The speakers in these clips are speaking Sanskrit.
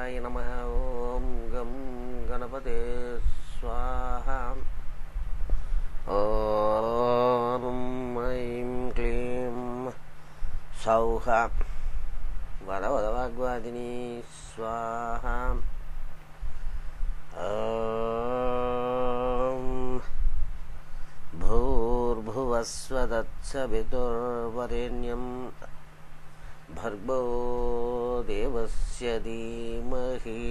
गणेशाय नमः। ॐ गं गणपते स्वाहा। ॐ ऐं क्लीं सौः वरवरवाग्वादिनी स्वाहा। ॐ भूर्भुवस्वः तत्सवितुर्वरेण्यं भर्गो देवस्य धीमहि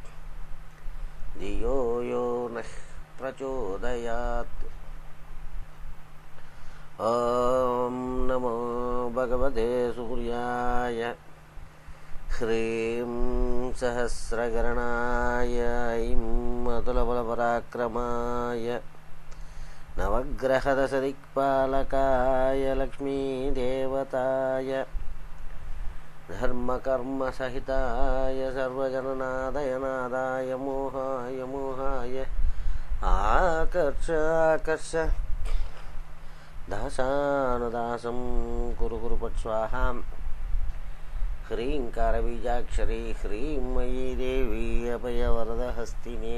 धियो यो नः प्रचोदयात्। ॐ नमो भगवते सूर्याय ह्रीं सहस्रकरणाय ऐं अतुलबलपराक्रमाय नवग्रहदशदिक्पालकाय लक्ष्मीदेवताय धर्मकर्मसहिताय सर्वजननादयनादाय मोहाय मोहाय आकर्ष आकर्ष दासानुदासं कुरु कुरु पट् स्वाहा। ह्रीङ्कारबीजाक्षरी ह्रीं मयि देवी अभयवरदहस्तिनी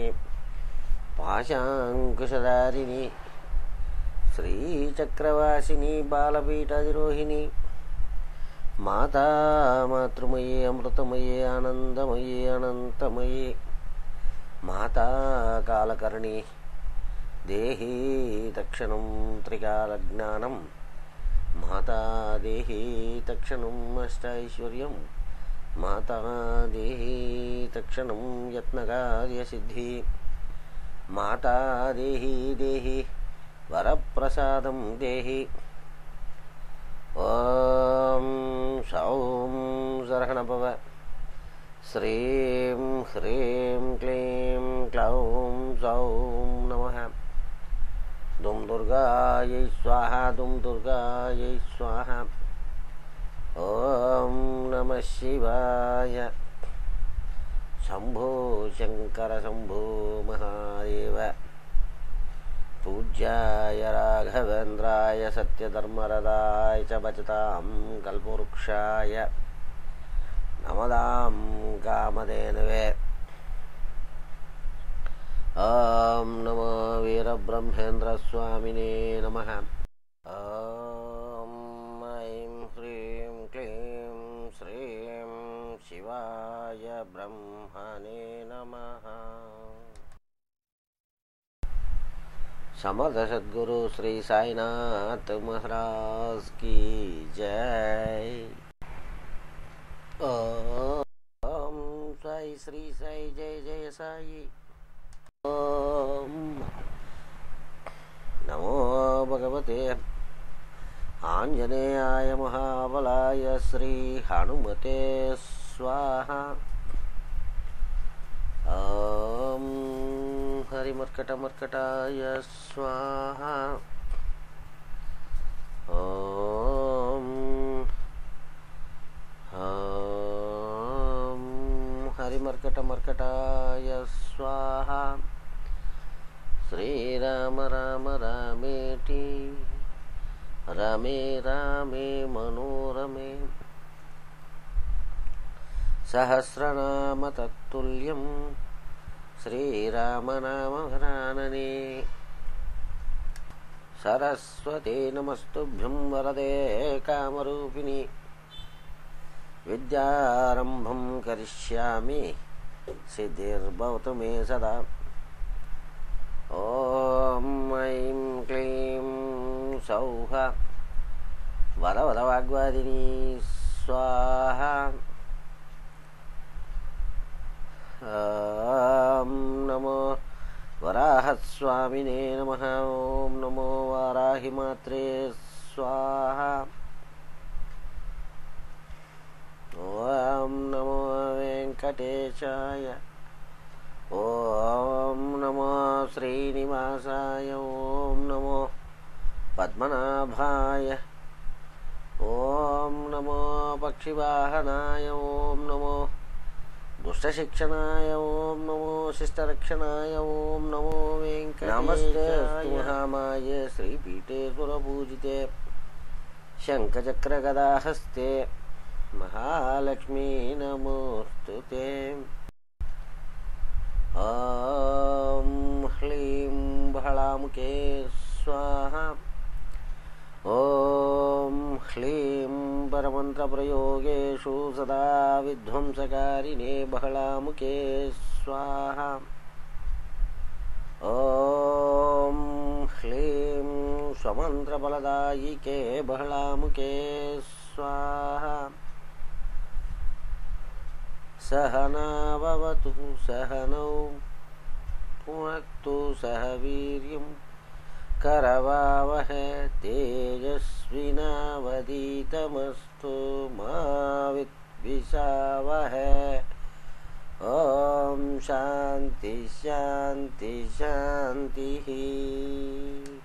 पाशाङ्कुशधारिणी श्रीचक्रवासिनी बालपीठाधिरोहिणी माता मातृमयी अमृतमयी आनन्दमयी अनन्तमयी माता कालकर्णी देहि तक्षणं त्रिकालज्ञानं माता देहि तक्षणम् अष्टैश्वर्यं माता देहि तक्षणं यत्नकार्यसिद्धि माता देहि देहि वरप्रसादं देहि। ॐ सौं सरहणभव श्रीं ह्रीं क्लीं क्लौं सौं नमः। दुं दुर्गायै स्वाहा दुं दुर्गायै स्वाहा। ॐ नमः शिवाय। शम्भो शङ्कर शम्भो महादेव। पूज्याय राघवेन्द्राय सत्यधर्मरदाय च भजतां कल्पवृक्षाय नमदां कामधेनवे। ॐ नमो वीरब्रह्मेन्द्रस्वामिने नमः। ॐ ऐं ह्रीं क्लीं श्रीं शिवाय ब्रह्मणे नमः। समर्थ सद्गुरु श्री साईनाथ महाराज की जय। ओम साई श्री साई जय जय साई। ओम नमो भगवते आंजनेयाय महाबलाय श्री हनुमते स्वाहा। ओम हरिमर्कटमर्कटाय स्वाहा। ओम हरिमर्कटमर्कटाय स्वाहा। श्रीराम राम रामेति रमे रामे मनोरमे सहस्रनाम तत्तुल्यं श्रीरामनामवरानने। सरस्वती नमस्तुभ्यं वरदे कामरूपिणि विद्यारम्भं करिष्यामि सिद्धिर्भवतु मे सदा। ॐ ऐं क्लीं सौः वरवरवाग्वादिनी स्वाहा। ॐ नमो वराहस्वामिने नमः। ॐ नमो वाराहिमात्रे स्वाहा। ॐ नमो वेङ्कटेशाय। ॐ नमो श्रीनिवासाय। ॐ नमो पद्मनाभाय। ॐ नमो पक्षिवाहनाय। ॐ नमो दुष्टशिक्षणाय। ॐ नमो शिष्टरक्षणाय। ॐ नमो वेङ्कटेशाय। नमस्ते महामाये श्रीपीठे सुरपूजिते शङ्खचक्रगदाहस्ते महालक्ष्मी नमोस्तुते। ॐ ह्लीं बहलामुखे स्वाहा। ॐ ह्लीं परमन्त्रप्रयोगेषु सदा विध्वंसकारिणे बहलामुखे स्वाहा। ॐ ह्लीं स्वमन्त्रफलदायिके बहलामुखे स्वाहा। सहनाववतु सहनौ भुनक्तु सह वीर्यं करवावहै तेजस्विनावधीतमस्तु मा विद्विषावहै। ॐ शान्ति शान्ति शान्तिः।